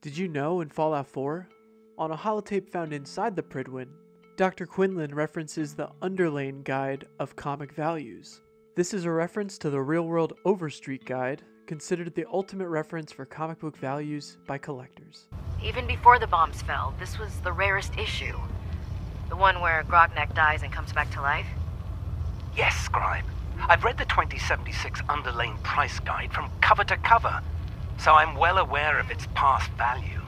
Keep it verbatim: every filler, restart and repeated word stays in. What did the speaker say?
Did you know in Fallout four, on a holotape found inside the Prydwen, Doctor Quinlan references the Underlane Guide of Comic Values. This is a reference to the real-world Overstreet Guide, considered the ultimate reference for comic book values by collectors. Even before the bombs fell, this was the rarest issue. The one where Grognak dies and comes back to life? Yes, Scribe. I've read the twenty seventy-six Underlane Price Guide from cover to cover, so I'm well aware of its past value.